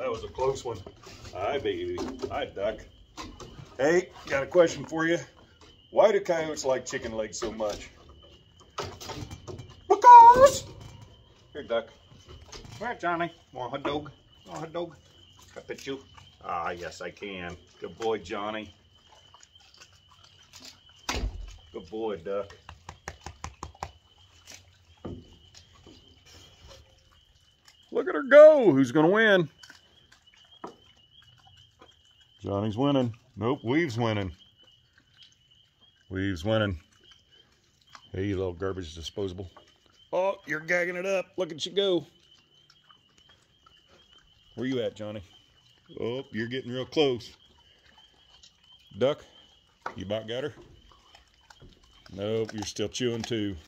that was a close one. Hi, baby. Hi, duck. Hey, got a question for you. Why do coyotes like chicken legs so much? Because. Here, duck. Where, Johnny? Want a hot dog? Want a hot dog? Can I pet you? Ah, yes, I can. Good boy, Johnny. Good boy, duck. Look at her go. Who's going to win? Johnny's winning. Nope, Weave's winning. Weave's winning. Hey, you little garbage disposable. Oh, you're gagging it up. Look at you go. Where you at, Johnny? Oh, you're getting real close. Duck, you about got her? Nope, you're still chewing too.